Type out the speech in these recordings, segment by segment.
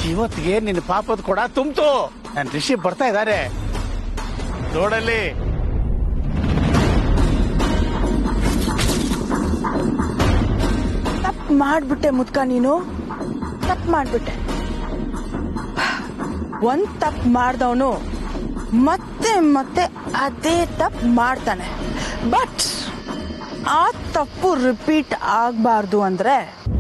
ಇವತ್ತಿಗೆ ನಿನ್ನ ಪಾಪದ ಕೂಡ ತುಂಬ್ತು. ನನ್ ರಿಷಿ ಬರ್ತಾ ಇದ್ದಾರೆ ನೋಡಲ್ಲಿ. ತಪ್ಪು ಮಾಡ್ಬಿಟ್ಟೆ ಮುದ್ಕ, ನೀನು ತಪ್ಪು ಮಾಡ್ಬಿಟ್ಟೆ. ಒಂದ್ ತಪ್ಪು ಮಾಡ್ದವನು ಮತ್ತೆ ಮತ್ತೆ ಅದೇ ತಪ್ಪು ಮಾಡ್ತಾನೆ. ಬಟ್ ಆ ತಪ್ಪು ರಿಪೀಟ್ ಆಗ್ಬಾರ್ದು ಅಂದ್ರೆ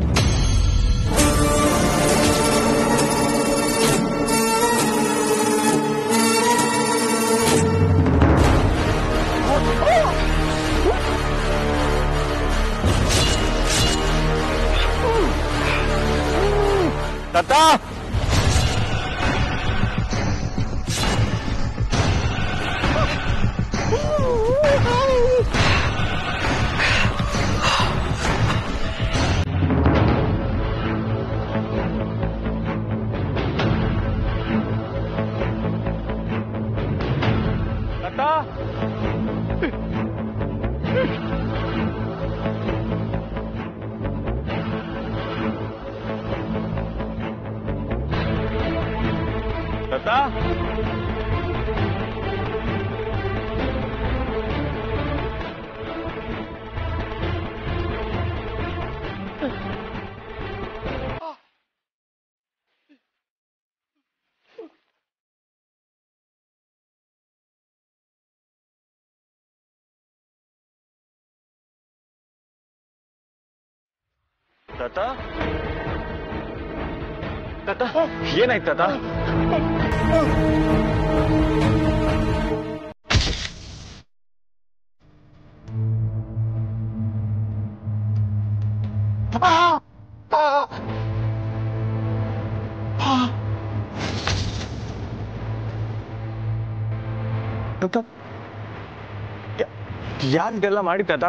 ತಾತ ತಾತ ತಾತ ಏನಾಯ್ತು ತಾತ? ಯಾರಿಗೆಲ್ಲ ಮಾಡಿ ತಾತ?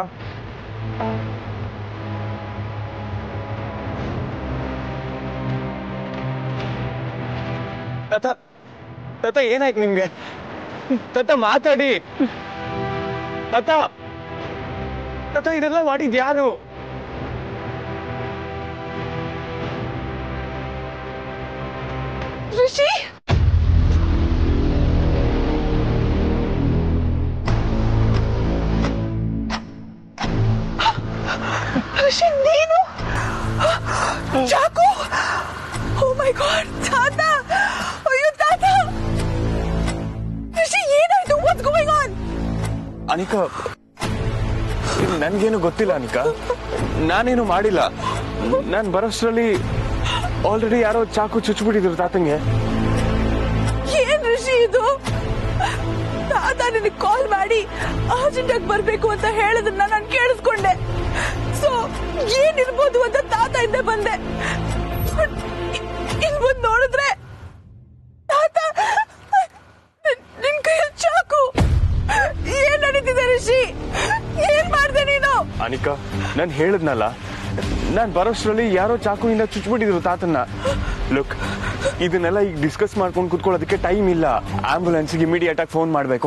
ತಾತ ತಾತ ಏನಾಯ್ತು ನಿಮ್ಗೆ? ತಾತ ಮಾತಾಡಿ. ತಾತ ತಾತ ಇದೆಲ್ಲ ಮಾಡಿದ್ ಯಾರು? ಋಷಿ, ಋಷಿ ನೀನು? ಚಾಕು? ಓ ಮೈ ಗಾಡ್, ತಾತ! ಅಯ್ಯೋ ತಾತ! ಋಷಿ ಏನಾಯ್ತು? What's going on? ಅನಿಕಾ, ನನ್ಗೇನು ಗೊತ್ತಿಲ್ಲ ಅನಿಕಾ, ನಾನೇನು ಮಾಡಿಲ್ಲ. ನಾನ್ ಬರೋಷ್ಟ್ರಲ್ಲಿ ಆಲ್ರೆಡಿ ಯಾರೋ ಚಾಕು ಚುಚ್ಚಿಬಿಟ್ಟಿದ್ರು ತಾತಂಗೆ. ಏನ್ ಋಷಿ ಇದು? ತಾತ ನಿನಗೆ ಕಾಲ್ ಮಾಡಿ ಅರ್ಜೆಂಟ್ ಆಗಿ ಬರ್ಬೇಕು ಅಂತ ಹೇಳಿದ್ರನ್ನ ನಾನು ಕೇಳಿಸ್ಕೊಂಡೆ. ಸೊ ಏನಿರ್ಬೋದು ಅಂತ ತಾತ ಹಿಂದೆ ಬಂದೆ. ಇನ್ ಮುಂದ್ ನೋಡಿದ್ರೆ ತಾತ ನಿನ್ ಕೈಯಲ್ಲಿ ಚಾಕು. ಏನ್ ನಡೀತಿದೆ ಋಷಿ? ಏನ್ ಮಾಡ್ದೆ ನೀನು? ಅನಿಕಾ, ನಾನ್ ಹೇಳಿದ್ನಲ್ಲ, ನಾನ್ ಬರೋಷ್ಟ್ರಲ್ಲಿ ಯಾರೋ ಚಾಕುವಿಂದ ಚುಚ್ಚಿಬಿಟ್ಟಿದ್ರು ತಾತನ್ನ. ಲುಕ್, ಇದನ್ನೆಲ್ಲ ಈಗ ಡಿಸ್ಕಸ್ ಮಾಡ್ಕೊಂಡು ಕುತ್ಕೊಳ್ಳೋದಕ್ಕೆ ಟೈಮ್ ಇಲ್ಲ. ಆಂಬುಲೆನ್ಸ್ಗೆ ಇಮಿಡಿಯೇಟ್ ಆಗಿ ಫೋನ್ ಮಾಡ್ಬೇಕು.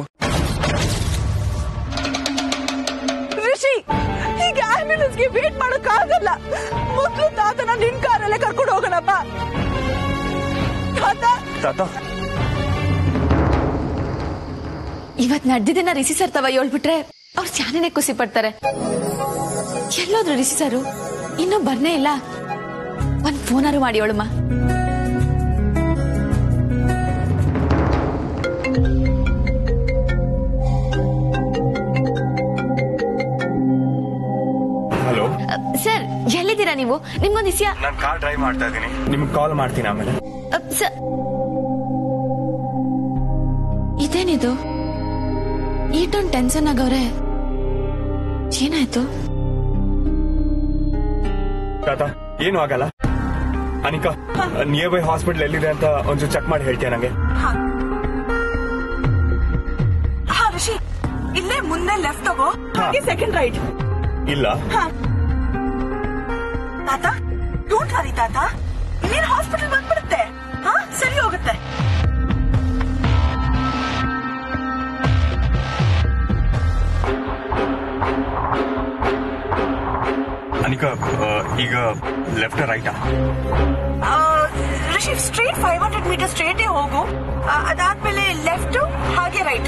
ಋಷಿ, ಈಗ ಆಂಬ್ಯುಲೆನ್ಸ್ಗೆ ವೇಟ್ ಮಾಡಕ್ ಆಗಲ್ಲ. ಮೊದಲು ತಾತನ ನಿನ್ ಕಾರಲ್ಲೇ ಕರ್ಕೊಂಡು ಹೋಗೋಣಪ್ಪ. ತಾತ ತಾತ, ಇವತ್ ನಡೆದಿದ್ದನ್ನ ರಿಷಿ ಸರ್ ತವ ಹೇಳ್ಬಿಟ್ರೆ ಅವ್ರು ಚಾನೇ ಖುಷಿ ಪಡ್ತಾರೆ. ಎಲ್ಲೋದ್ರು ರಿಷಿ ಸರು? ಇನ್ನೂ ಬರ್ನೇ ಇಲ್ಲ. ಒಂದ್ ಫೋನಾರು ಮಾಡಿ ಹೇಳಮ್ಮ. ಹಲೋ ಸರ್, ಎಲ್ಲಿದ್ದೀರಾ ನೀವು? ನಿಮ್ಗೊಂದು ವಿಷಯ. ನಾನು ಕಾರ್ ಡ್ರೈವ್ ಮಾಡ್ತಾ ಇದ್ದೀನಿ, ನಿಮ್ಗೆ ಕಾಲ್ ಮಾಡ್ತೀನಿ ಆಮೇಲೆ. ಇದೇನಿದು? ಈಟೊಂದು ಟೆನ್ಷನ್ ಆಗವ್ರೆ. ಏನಾಯ್ತು? ತಾತ, ಏನು ಆಗಲ್ಲ. ಅನಿಕಾ, ನಿಯರ್ ಬೈ ಹಾಸ್ಪಿಟಲ್ ಎಲ್ಲಿದೆ ಅಂತ ಒಂಚೂರು ಚೆಕ್ ಮಾಡಿ ಹೇಳ್ತೀಯ ನಂಗೆ? ಋಷಿ, ಇಲ್ಲೇ ಮುಂದೆ ಲೆಫ್ಟ್ ತಗೋ, ಸೆಕೆಂಡ್ ರೈಟ್. ಇಲ್ಲ ತಾತ, ಡೋಂಟ್ ವರಿ ತಾತ, ಇನ್ನೇನು ಹಾಸ್ಪಿಟಲ್ ಬಂದ್ಬಿಡುತ್ತೆ. ಸರಿ ಹೋಗುತ್ತೆ. ಅನಿಕಾ, ಈಗ ಲೆಫ್ಟ್ ರೈಟಾ? ರಿಷಿ ಸ್ಟ್ರೇಟ್ 500 ಮೀಟರ್ ಸ್ಟ್ರೇಟೇ ಹೋಗು. ಅದಾದ್ಮೇಲೆ ಲೆಫ್ಟ್ ಹಾಗೆ ರೈಟ್.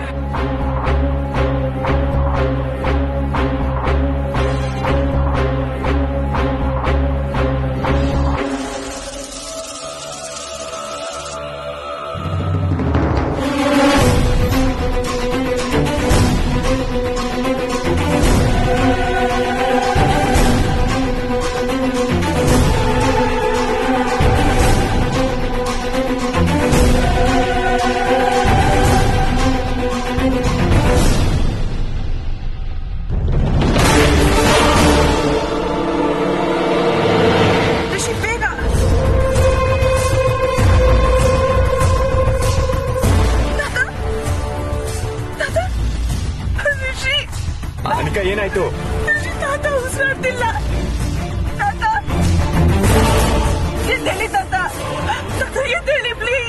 ಏನಾಯ್ತು? ತಾತ ಉಸಿರಾಡ್ತಿಲ್ಲ. ತಾತ ಎದ್ದೇಳಿ, ತಾತ ತಾತ ಎದ್ದೇಳಿ ಪ್ಲೀಸ್.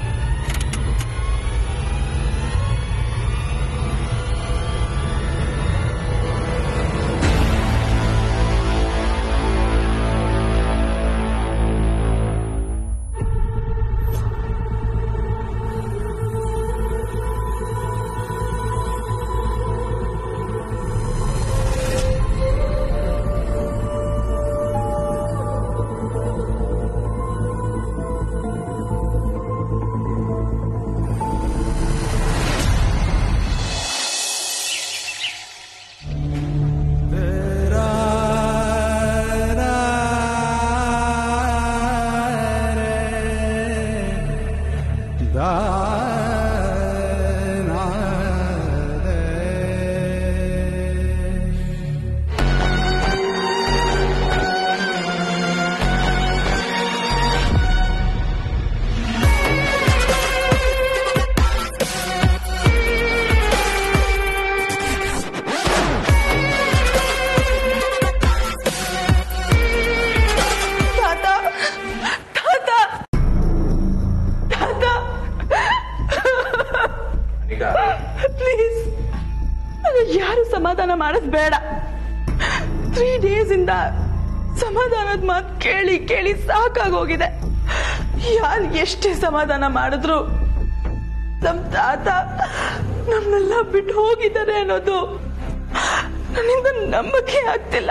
ಪ್ಲೀಸ್ ಯಾರು ಸಮಾಧಾನ ಮಾಡಿಸ್ಬೇಡ. 3 days ಇಂದ ಸಮಾಧಾನದ ಮಾತು ಕೇಳಿ ಕೇಳಿ ಸಾಕಾಗೋಗಿದೆ. ಯಾರು ಎಷ್ಟೇ ಸಮಾಧಾನ ಮಾಡಿದ್ರು ನಮ್ ತಾತ ನಮ್ನೆಲ್ಲ ಬಿಟ್ಟು ಹೋಗಿದ್ದಾರೆ ಅನ್ನೋದು ನನ್ನಿಂದ ನಂಬಕ್ಕೆ ಆಗ್ತಿಲ್ಲ.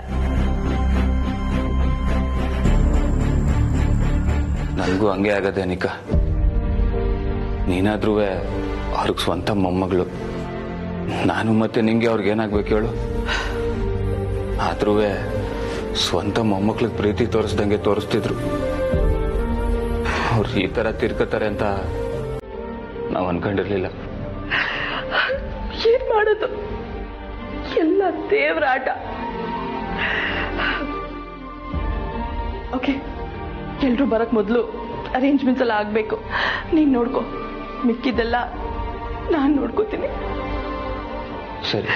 ನನಗೂ ಹಂಗೆ ಆಗದೆ ಅನಿಕಾ. ನೀನಾದ್ರೂ ಅವ್ರಿಗೆ ಸ್ವಂತ ಮೊಮ್ಮಗಳು. ನಾನು ಮತ್ತೆ ನಿಂಗೆ ಅವ್ರಿಗೆ ಏನಾಗ್ಬೇಕು ಹೇಳು? ಆದ್ರೂ ಸ್ವಂತ ಮೊಮ್ಮಕ್ಳಿಗೆ ಪ್ರೀತಿ ತೋರಿಸ್ದಂಗೆ ತೋರಿಸ್ತಿದ್ರು. ಅವ್ರು ಈ ತರ ತಿರ್ಕತಾರೆ ಅಂತ ನಾವು ಅನ್ಕೊಂಡಿರ್ಲಿಲ್ಲ. ಏನ್ ಮಾಡೋದು, ಎಲ್ಲ ದೇವ್ರ ಆಟ. ಓಕೆ, ಎಲ್ರು ಬರಕ್ ಮೊದ್ಲು ಅರೇಂಜ್ಮೆಂಟ್ಸ್ ಎಲ್ಲ ಆಗ್ಬೇಕು. ನೀನ್ ನೋಡ್ಕೊ, ಮಿಕ್ಕಿದ್ದೆಲ್ಲ ನಾನ್ ನೋಡ್ಕೋತೀನಿ. ಸರಿ.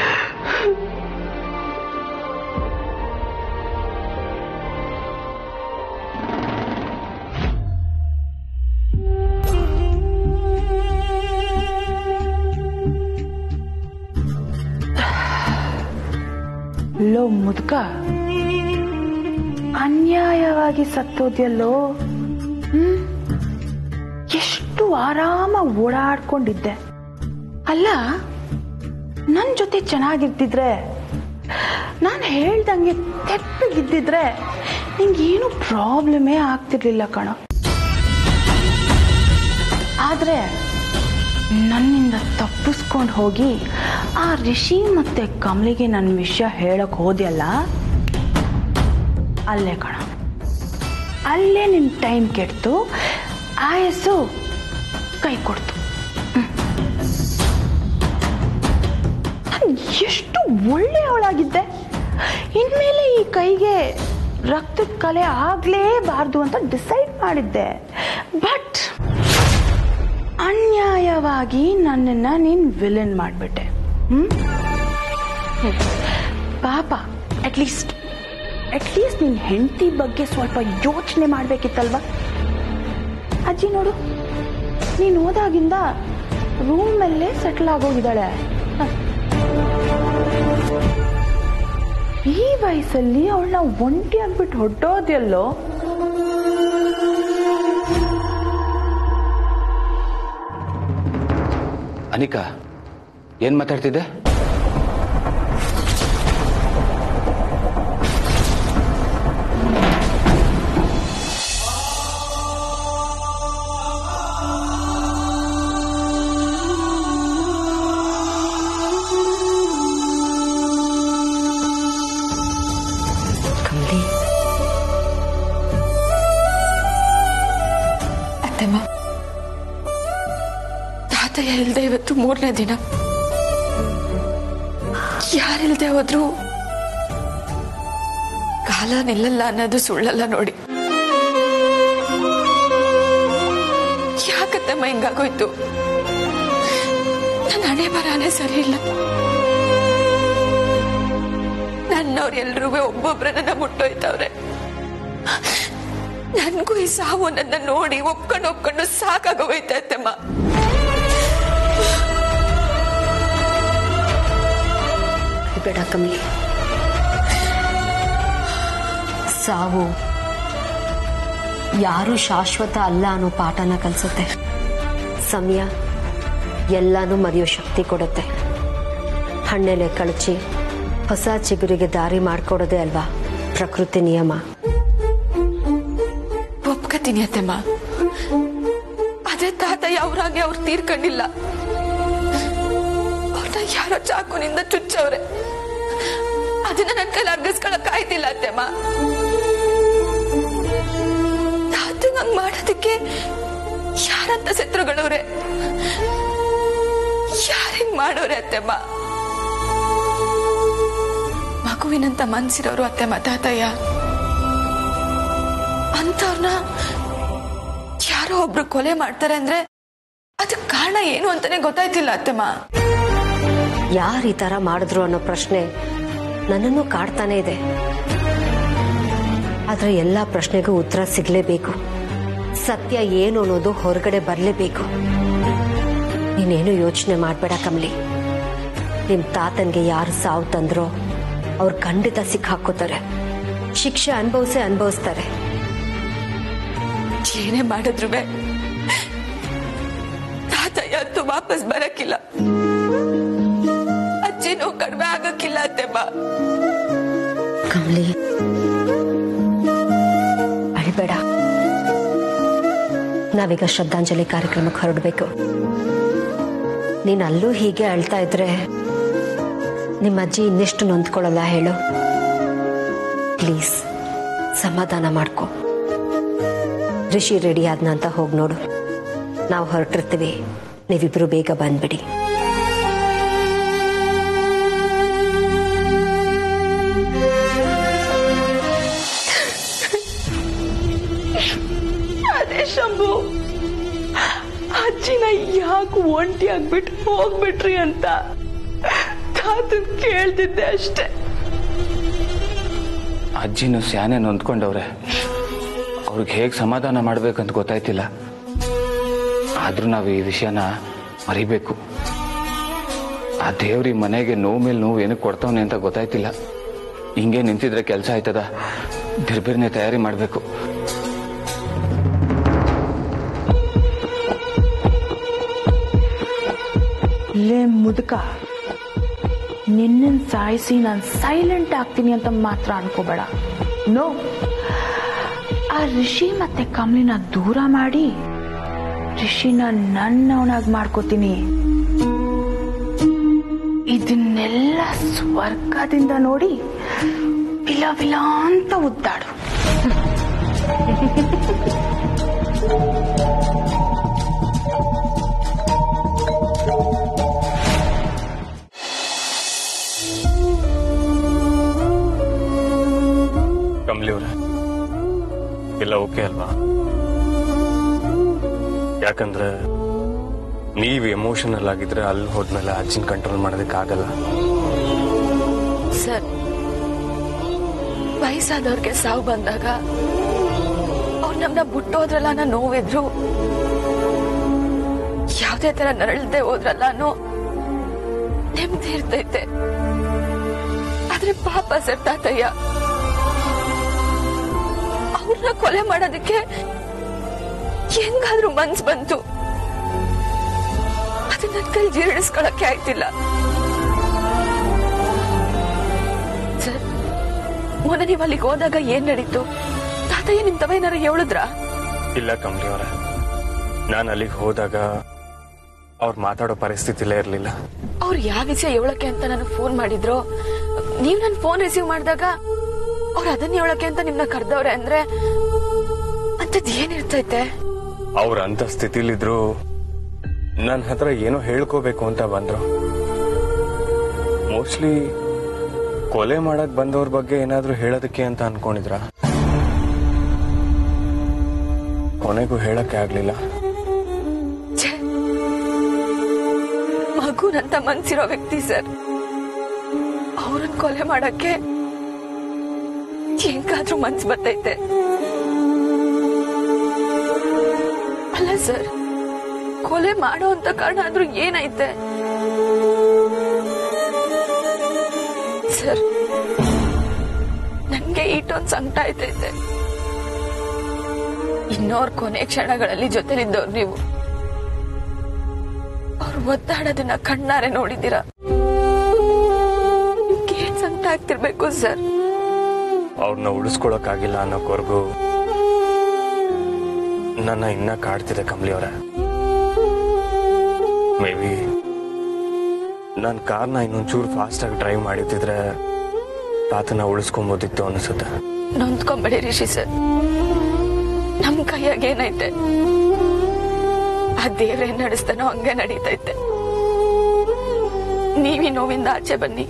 ಲೋ ಮುದುಕ, ಅನ್ಯಾಯವಾಗಿ ಸತ್ತೋದ್ಯಲ್ಲೋ. ಎಷ್ಟು ಆರಾಮ ಓಡಾಡ್ಕೊಂಡಿದ್ದೆ ಅಲ್ಲ. ನನ್ ಜೊತೆ ಚೆನ್ನಾಗಿರ್ತಿದ್ರೆ, ನಾನು ಹೇಳ್ದಂಗೆ ತೆಪ್ಪಗಿದ್ದಿದ್ರೆ ನಿಂಗೇನು ಪ್ರಾಬ್ಲಮೇ ಆಗ್ತಿರ್ಲಿಲ್ಲ ಕಣೋ. ಆದ್ರೆ ನನ್ನಿಂದ ತಪ್ಪಿಸ್ಕೊಂಡು ಹೋಗಿ ಆ ರಿಷಿ ಮತ್ತೆ ಕಮಲಿಗೆ ನನ್ನ ವಿಷಯ ಹೇಳಕ್ ಹೋದ್ಯಲ್ಲ, ಅಲ್ಲೇ ಕಣ, ಅಲ್ಲೇ ನಿನ್ ಟೈಮ್ ಕೆಡ್ತು, ಆಯಸ್ಸು ಕೈ ಕೊಡ್ತು. ಎಷ್ಟು ಒಳ್ಳೆಯವಳಾಗಿದ್ದೆ. ಇನ್ಮೇಲೆ ಈ ಕೈಗೆ ರಕ್ತದ ಕಲೆ ಆಗ್ಲೇಬಾರ್ದು ಅಂತ ಡಿಸೈಡ್ ಮಾಡಿದ್ದೆ. ಬಟ್ ಅನ್ಯಾಯವಾಗಿ ನನ್ನನ್ನ ನೀನ್ ವಿಲನ್ ಮಾಡ್ಬಿಟ್ಟೆ. ಪಾಪ, ಅಟ್ಲೀಸ್ಟ್ ನಿನ್ ಹೆಂಡತಿ ಬಗ್ಗೆ ಸ್ವಲ್ಪ ಯೋಚನೆ ಮಾಡ್ಬೇಕಿತ್ತಲ್ವಾ? ಅಜ್ಜಿ ನೋಡು, ನೀನ್ ಹೋದಾಗಿಂದ ರೂಮಲ್ಲೇ ಸೆಟ್ಲ್ ಆಗೋಗಿದ್ದಾಳೆ. ಈ ವಯಸ್ಸಲ್ಲಿ ಅವಳನ್ನ ಒಂಟಿ ಆಗ್ಬಿಟ್ಟು ಹೊಟ್ಟೋದ್ಯಲ್ಲೋ. ಅನಿಕಾ, ಏನ್ ಮಾತಾಡ್ತಿದ್ದೆ? ಅತ್ತೆಮ್ಮ, ತಾತಯ್ಯ ಇಲ್ದೆ ಇವತ್ತು 3ನೇ ದಿನ. ಯಾರಿಲ್ದೆ ಹೋದ್ರು ಕಾಲ ನಿಲ್ಲಲ್ಲ ಅನ್ನೋದು ಸುಳ್ಳಲ್ಲ ನೋಡಿ. ಯಾಕತ್ತಮ್ಮ ಹಿಂಗಾಗೋಯ್ತು? ನನ್ನ ಹಣೆ ಬರಾನೇ ಸರಿ ಇಲ್ಲ. ನನ್ನವ್ರೆಲ್ರೂ ಒಬ್ಬೊಬ್ರನ್ನ ಮುಟ್ಟೋಯ್ತವ್ರೆ. ನನ್ಗೂ ಈ ಸಾವು ನನ್ನ ನೋಡಿ ಒಪ್ಕೊಂಡು ಸಾಕಾಗೋಯ್ತಮ್ಮ. ಬೇಡ ಕಮಲಿ, ಸಾವು ಯಾರು ಶಾಶ್ವತ ಅಲ್ಲ ಅನ್ನೋ ಪಾಠನ ಕಲಿಸುತ್ತೆ. ಸಮಯ ಎಲ್ಲಾನು ಮರೆಯೋ ಶಕ್ತಿ ಕೊಡುತ್ತೆ. ಹಣ್ಣೆಲೆ ಕಳಚಿ ಹೊಸ ಚಿಗುರಿಗೆ ದಾರಿ ಮಾಡ್ಕೊಡೋದೇ ಅಲ್ವಾ ಪ್ರಕೃತಿ ನಿಯಮ. ಒಪ್ಕತೀನಿ ಅತ್ತಮ್ಮ. ಅದೇ ತಾತಯ್ಯ ಅವ್ರಾಗೆ ಅವ್ರು ತೀರ್ಕೊಂಡಿಲ್ಲ. ಅವ್ರನ್ನ ಯಾರೋ ಚಾಕುನಿಂದ ಚುಚ್ಚವ್ರೆ. ಅದನ್ನ ನನ್ನ ಕೈಲಿ ಅರ್ಗಿಸ್ಕೊಳಕ್ ಆಯ್ತಿಲ್ಲ ಅತ್ತಮ್ಮ. ತಾತಂಗ್ ಹಂಗ್ ಮಾಡೋದಕ್ಕೆ ಯಾರಂತ ಶತ್ರುಗಳವ್ರೆ? ಯಾರಿಂಗ್ ಮಾಡೋರೆ ಅತ್ತಮ್ಮ? ಮಗುವಿನಂತ ಮನ್ಸಿರೋರು ಅತ್ತಮ್ಮ ತಾತಯ್ಯ. ಅಂತವ್ರನ್ನ ಯಾರೋ ಒಬ್ರು ಕೊಲೆ ಮಾಡ್ತಾರೆ ಅಂದ್ರೆ ಅದಕ್ಕೆ ಕಾರಣ ಏನು ಅಂತಾನೆ ಗೊತ್ತಾಯ್ತಿಲ್ಲ ಅತ್ತಮ್ಮ. ಯಾರು ಈ ತರ ಮಾಡಿದ್ರು ಅನ್ನೋ ಪ್ರಶ್ನೆ ನನ್ನನ್ನು ಕಾಡ್ತಾನೆ ಇದೆ. ಆದ್ರೆ ಎಲ್ಲಾ ಪ್ರಶ್ನೆಗೂ ಉತ್ತರ ಸಿಗ್ಲೇಬೇಕು. ಸತ್ಯ ಏನು ಅನ್ನೋದು ಹೊರಗಡೆ ಬರ್ಲೇಬೇಕು. ನೀನೇನು ಯೋಚನೆ ಮಾಡ್ಬೇಡ ಕಮಲಿ. ನಿಮ್ ತಾತನ್ಗೆ ಯಾರು ಸಾವು ತಂದ್ರೋ ಅವ್ರು ಖಂಡಿತ ಸಿಕ್ಕಾಕೋತಾರೆ. ಶಿಕ್ಷೆ ಅನುಭವಿಸ್ತಾರೆ. ಏನೇ ಮಾಡಿದ್ರು ತಾತಯ್ಯ ಅಂತೂ ವಾಪಸ್ ಬರಕ್ಕಿಲ್ಲ. ಅಜ್ಜಿನೂ ಕಡಿಮೆ ಆಗಕ್ಕಿಲ್ಲ ಅತ್ತೆಮ್ಮ. ಕಮಲಿ, ಅಳ್ಬೇಡ. ನಾವೀಗ ಶ್ರದ್ಧಾಂಜಲಿ ಕಾರ್ಯಕ್ರಮಕ್ಕೆ ಹೊರಡಬೇಕು. ನೀನ್ ಅಲ್ಲೂ ಹೀಗೆ ಅಳ್ತಾ ಇದ್ರೆ ನಿಮ್ಮ ಅಜ್ಜಿ ಇನ್ನೆಷ್ಟು ನೊಂದ್ಕೊಳ್ಳಲ್ಲ ಹೇಳು. ಪ್ಲೀಸ್ ಸಮಾಧಾನ ಮಾಡ್ಕೊ. ರಿಷಿ ರೆಡಿ ಆದ್ನ ಅಂತ ಹೋಗಿ ನೋಡು. ನಾವು ಹೊರಟಿರ್ತೀವಿ, ನೀವಿಬ್ರು ಬೇಗ ಬಂದ್ಬಿಡಿ. ಅದೇ ಶಂಭು, ಅಜ್ಜಿನ ಯಾಕೆ ಒಂಟಿ ಆಗ್ಬಿಟ್ಟು ಹೋಗ್ಬಿಟ್ರಿ ಅಂತ ತಾತನ್ ಕೇಳ್ತಿದ್ದೆ ಅಷ್ಟೆ. ಅಜ್ಜಿನೂ ಸ್ಯಾನೆ ನೊಂದ್ಕೊಂಡವ್ರೆ. ಅವ್ರಿಗೆ ಹೇಗೆ ಸಮಾಧಾನ ಮಾಡ್ಬೇಕಂತ ಗೊತ್ತಾಯ್ತಿಲ್ಲ. ಆದ್ರೂ ನಾವು ಈ ವಿಷಯನ ಮರಿಬೇಕು. ಆ ದೇವ್ರಿ ಮನೆಗೆ ನೋವು ಮೇಲೆ ನೋವು ಏನಕ್ಕೆ ಕೊಡ್ತಾವನೆ ಅಂತ ಗೊತ್ತಾಯ್ತಿಲ್ಲ. ಹಿಂಗೆ ನಿಂತಿದ್ರೆ ಕೆಲಸ ಆಯ್ತದ? ಬಿರ್ಬಿರ್ನೆ ತಯಾರಿ ಮಾಡ್ಬೇಕು. ಲೇ ಮುದುಕ, ನಿನ್ನನ್ ಸಾಯಿಸಿ ನಾನು ಸೈಲೆಂಟ್ ಆಗ್ತೀನಿ ಅಂತ ಮಾತ್ರ ಅನ್ಕೋಬೇಡ. ನೋ, ಆ ರಿಷಿ ಮತ್ತೆ ಕಮಲಿನ ದೂರ ಮಾಡಿ ರಿಷಿನ ನನ್ನವನಾಗಿ ಮಾಡ್ಕೋತೀನಿ. ಇದನ್ನೆಲ್ಲ ಸ್ವರ್ಗದಿಂದ ನೋಡಿ ವಿಲ ವಿಲ ಅಂತ ಉದ್ದಾಡು. ಕಮಲಿ ಅವ್ರೆ, ಎಲ್ಲ ಓಕೆ ಅಲ್ವಾ? ಯಾಕಂದ್ರೆ ನೀವು ಎಮೋಷನಲ್ ಆಗಿದ್ರೆ ಅಲ್ಲಿ ಹೋದ್ಮೇಲೆ ಅಜ್ಜಿನ ಕಂಟ್ರೋಲ್ ಮಾಡೋದಕ್ಕಾಗಲ್ಲ. ಸರ್, ವಯಸ್ಸಾದವ್ರಿಗೆ ಸಾವು ಬಂದಾಗ ಅವ್ರು ನಮ್ನ ಬಿಟ್ಟೋದ್ರಲ್ಲ ಅನ್ನೋ ನೋವಿದ್ರು, ಯಾವ್ದೇ ತರ ನರಳದೆ ಹೋದ್ರಲ್ಲ ಅನ್ನೋ ನೆಮ್ಮದಿ ಇರ್ತೈತೆ. ಆದ್ರೆ ಪಾಪ ಸರ್ ತಾತಯ್ಯ, ಅವ್ರನ್ನ ಕೊಲೆ ಮಾಡೋದಕ್ಕೆ ಹೆಂಗಾದ್ರೂ ಮನ್ಸ್ ಬಂತು. ಅದು ನನ್ನ ಕೈ ಜೀರ್ಣಿಸ್ಕೊಳಕ್ಕೆ ಆಯ್ತಿಲ್ಲ. ಸರ್, ಮೊನ್ನೆ ನೀವು ಅಲ್ಲಿಗೆ ಹೋದಾಗ ಏನ್ ನಡೀತು? ತಾತಯ್ಯ ನಿಮ್ ತವ ಏನಾರ ಹೇಳಿದ್ರ? ಇಲ್ಲ ಕಮಲಿ ಅವರ, ನಾನು ಅಲ್ಲಿಗೆ ಹೋದಾಗ ಅವ್ರು ಮಾತಾಡೋ ಪರಿಸ್ಥಿತಿಲೇ ಇರ್ಲಿಲ್ಲ. ಅವ್ರು ಯಾವ ವಿಷಯ ಹೇಳಕ್ಕೆ ಅಂತ ನನಗೆ ಫೋನ್ ಮಾಡಿದ್ರು. ನೀವ್ ನನ್ ಫೋನ್ ರಿಸೀವ್ ಮಾಡಿದಾಗ ಅವ್ರು ಅದನ್ನ ಹೇಳಕ್ಕೆ ಅಂತ ನಿಮ್ನ ಕರ್ದವ್ರೆ ಅಂದ್ರೆ ಅಂತದ್ ಏನಿರ್ತೈತೆ? ಅವ್ರ ಅಂತ ಸ್ಥಿತಿಲಿದ್ರು ನನ್ನ ಹತ್ರ ಏನೋ ಹೇಳ್ಕೋಬೇಕು ಅಂತ ಬಂದ್ರು. ಮೋಸ್ಟ್ಲಿ ಕೊಲೆ ಮಾಡಕ್ ಬಂದವ್ರ ಬಗ್ಗೆ ಏನಾದ್ರೂ ಹೇಳೋದಕ್ಕೆ ಅಂತ ಅನ್ಕೊಂಡಿದ್ರ. ಕೊನೆಗೂ ಹೇಳಕ್ಕೆ ಆಗ್ಲಿಲ್ಲ. ಮಗುನಂತ ಮನ್ಸಿರೋ ವ್ಯಕ್ತಿ ಸರ್, ಅವ್ರನ್ನ ಕೊಲೆ ಮಾಡಕ್ಕೆ ಹೆಂಗಾದ್ರೂ ಮನ್ಸು ಬರ್ತೈತೆ. ಅಲ್ಲ ಸರ್, ಕೊಲೆ ಮಾಡೋ ಅಂತ ಕಾರಣ ಆದ್ರೂ ಏನೈತೆ ಸರ್? ನನ್ಗೆ ಈಟೊಂದ್ ಸಂಕಟ ಆಯ್ತೈತೆ. ಇನ್ನೋರ್ ಕೊನೆ ಕ್ಷಣಗಳಲ್ಲಿ ಜೊತೆಲಿದ್ದವ್ರು ನೀವು. ಅವ್ರು ಒದ್ದಾಡೋದನ್ನ ಕಣ್ಣಾರೆ ನೋಡಿದ್ದೀರಾ. ಏನ್ ಸಂಕಟ ಆಗ್ತಿರ್ಬೇಕು ಸರ್? ಅವ್ರನ್ನ ಉಳಿಸ್ಕೊಳಕ್ಕಾಗಿಲ್ಲ ಅನ್ನೋವರೆಗೂ ನನ್ನ ಇನ್ನ ಕಾಡ್ತಿದೆ ಕಮಲಿ ಅವರ. ಮೇ ಬಿ ನನ್ನ ಕಾರ್ನ ಇನ್ನೊಂಚೂರು ಫಾಸ್ಟ್ ಆಗಿ ಡ್ರೈವ್ ಮಾಡಿದ್ರೆ ತಾತನ ಉಳಿಸ್ಕೊಂಬೋದಿತ್ತು ಅನಿಸುತ್ತೆ. ನೊಂದ್ಕೊಂಬೇಡಿ ರಿಷಿ ಸರ್, ನಮ್ ಕೈಯಾಗ ಏನೈತೆ ಆ ದೇವ್ರೇನ್ ನಡೆಸ್ತಾನೋ ಹಂಗೆ ನಡೀತೈತೆ. ನೀವಿ ನೋವಿಂದ ಆಚೆ ಬನ್ನಿ.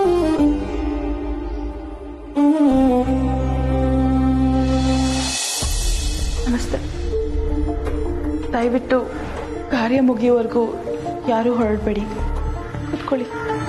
ನಮಸ್ತೆ. ದಯವಿಟ್ಟು ಕಾರ್ಯ ಮುಗಿಯುವವರೆಗೂ ಯಾರೂ ಹೊರಡಬೇಡಿ. ಕೂತ್ಕೊಳ್ಳಿ.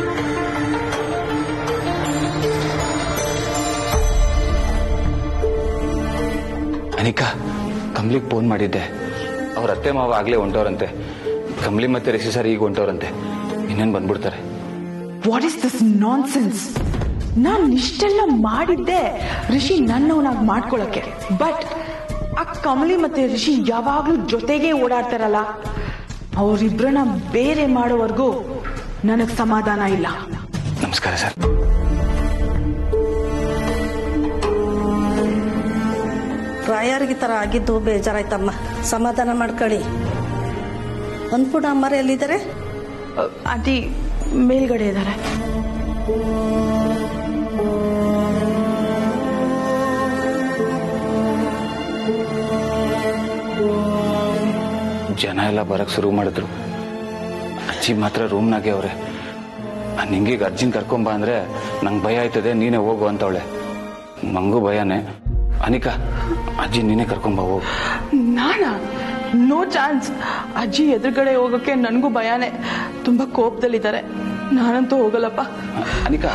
ಅನಿಕಾ, ಕಮಲಿಗೆ ಫೋನ್ ಮಾಡಿದ್ದೆ. ಅವ್ರ ಅತ್ತೆ ಮಾವ ಆಗ್ಲೇ ಹೊಂಟವ್ರಂತೆ. ಕಮಲಿ ಮತ್ತೆ ರಿಷಿ ಸರ್ ಈಗ ಹೊಂಟವ್ರಂತೆ. ಇನ್ನೇನು ಬಂದ್ಬಿಡ್ತಾರೆ. What is this nonsense? ನಾನು ಇಷ್ಟೆಲ್ಲ ಮಾಡಿದ್ದೆ ರಿಷಿ ನನ್ನವನಾಗಿ ಮಾಡ್ಕೊಳಕ್ಕೆ. ಬಟ್ ಆ ಕಮಲಿ ಮತ್ತೆ ರಿಷಿ ಯಾವಾಗ್ಲೂ ಜೊತೆಗೆ ಓಡಾಡ್ತಾರಲ್ಲ, ಅವರಿಬ್ಬರನ್ನ ಬೇರೆ ಮಾಡೋವರೆಗೂ ನನಗ್ ಸಮಾಧಾನ ಇಲ್ಲ. ನಮಸ್ಕಾರ ಸರ್. ರಾಯರ್ಗೆ ತರ ಆಗಿದ್ದು ಬೇಜಾರಾಯ್ತಮ್ಮ. ಸಮಾಧಾನ ಮಾಡ್ಕೊಳ್ಳಿ. ಅನ್ಪೂರ್ಣ ಅಮ್ಮರ ಎಲ್ಲಿದ್ದಾರೆ? ಆಂಟಿ ಮೇಲ್ಗಡೆ ಇದ್ದಾರೆ. ಜನ ಎಲ್ಲ ಬರಕ್ ಶುರು ಮಾಡಿದ್ರು. ಅಜ್ಜಿ ಮಾತ್ರ ರೂಮ್ನಾಗೆ ಅವ್ರೆ. ನಿಂಗೆ ಅರ್ಜಿನ್ ಕರ್ಕೊಂಬ ಅಂದ್ರೆ ನಂಗೆ ಭಯ ಆಯ್ತದೆ, ನೀನೇ ಹೋಗು ಅಂತವಳೆ. ನಂಗೂ ಭಯನೇ. ಅನಿಕಾ, ಅಜ್ಜಿ ನೀನೇ ಕರ್ಕೊಂಬ, ಹೋಗು. ನಾನಾ? No chance. ಅಜ್ಜಿ ಎದುರುಗಡೆ ಹೋಗಕ್ಕೆ ನನಗೂ ಭಯನೇ. ತುಂಬಾ ಕೋಪದಲ್ಲಿದ್ದಾರೆ. ನಾನಂತೂ ಹೋಗಲ್ಲಪ್ಪ. ಅನಿಕಾ,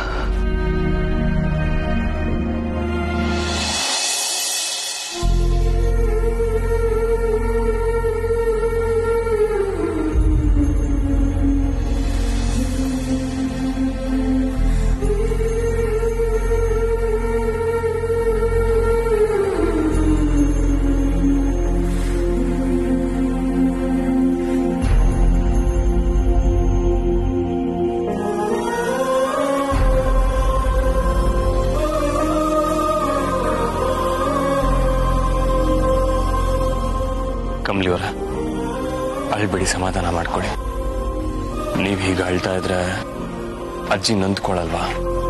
ಕಮಲಿಯವರ, ಅಳ್ಬೇಡಿ, ಸಮಾಧಾನ ಮಾಡ್ಕೊಳ್ಳಿ. ನೀವು ಹೀಗೆ ಅಳ್ತಾ ಇದ್ರೆ ಅಜ್ಜಿ ನೊಂದ್ಕೊಳ್ಳಲ್ವಾ?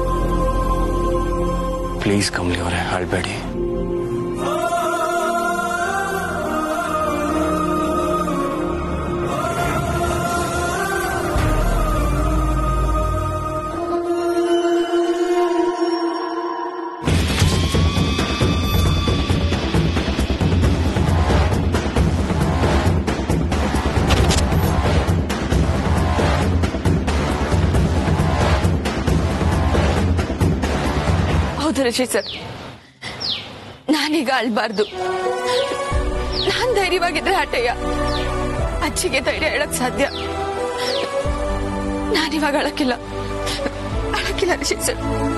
ಪ್ಲೀಸ್ ಕಮಲಿಯವರೇ, ಅಳ್ಬೇಡಿ. ರಿಷಿ ಸರ್, ನಾನೀಗ ಅಳ್ಬಾರ್ದು. ನಾನ್ ಧೈರ್ಯವಾಗಿದ್ರೆ ಆಟಯ್ಯ ಅಜ್ಜಿಗೆ ಧೈರ್ಯ ಹೇಳಕ್ ಸಾಧ್ಯ. ನಾನಿವಾಗ ಅಳಕಿಲ್ಲ ರಿಷಿ ಸರ್.